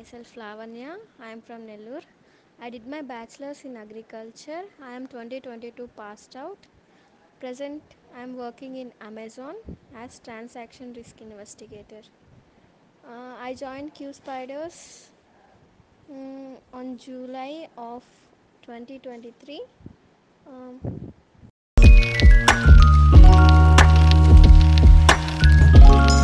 myself Lavanya. I am from Nellore. I did my bachelor's in agriculture. I am 2022 passed out. Present, I am working in Amazon as transaction risk investigator. I joined Qspiders on July of 2023.